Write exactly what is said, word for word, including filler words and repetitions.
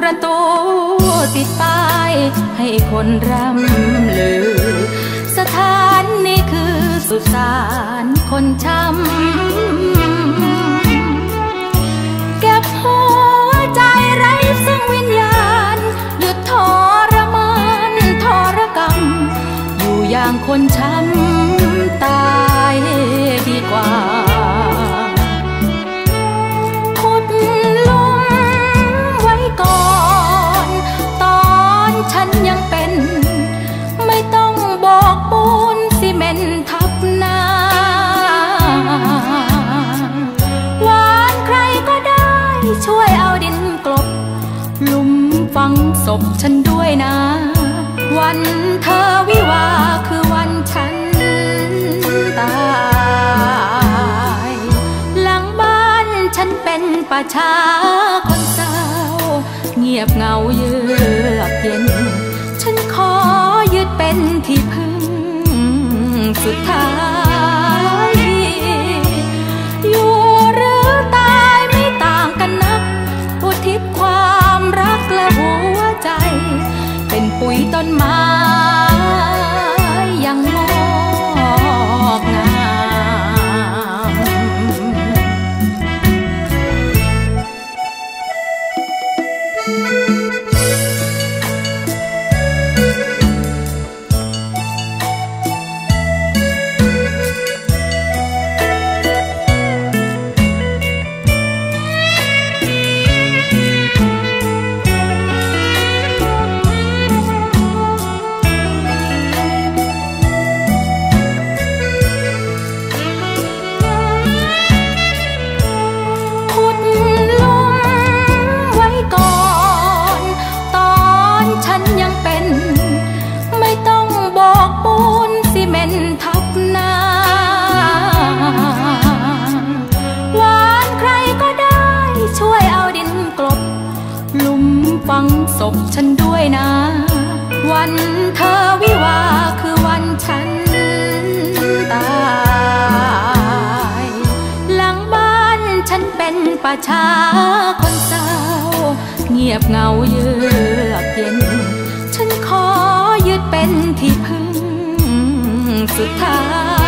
ประตูติดป้ายให้คนร่ำลือสถานนี้คือสุสานคนช้ำเก็บหัวใจไร้ซึ่งวิญญาณหยุดทรมานทรกรรมอยู่อย่างคนช้ำตายดีกว่าขุดหลุมไว้ก่อนตอนฉันยังเป็นไม่ต้องบอกปูนซีเมนต์ทับหน้าหวานใครก็ได้ช่วยเอาดินกลบหลุมฝังศพฉันด้วยนะวันเธอวิวาคือวันฉันตายหลังบ้านฉันเป็นป่าช้าคนเศร้าเงียบเหงาเยือกเย็นฉันขอยึดเป็นที่พึ่งสุดท้ายอยู่หรือตายไม่ต่างกันนักอุทิศความรักและหัวใจเป็นปุ๋ยต้นไม้ยังงอกงามทับหน้าหวานใครก็ได้ช่วยเอาดินกลบหลุมฝังศพฉันด้วยนะวันเธอวิวาคือวันฉันตายหลังบ้านฉันเป็นป่าช้าคนเศร้าเงียบเหงาเยือกเย็นฉันขอยึดเป็นที่พึ่งสุดท้าย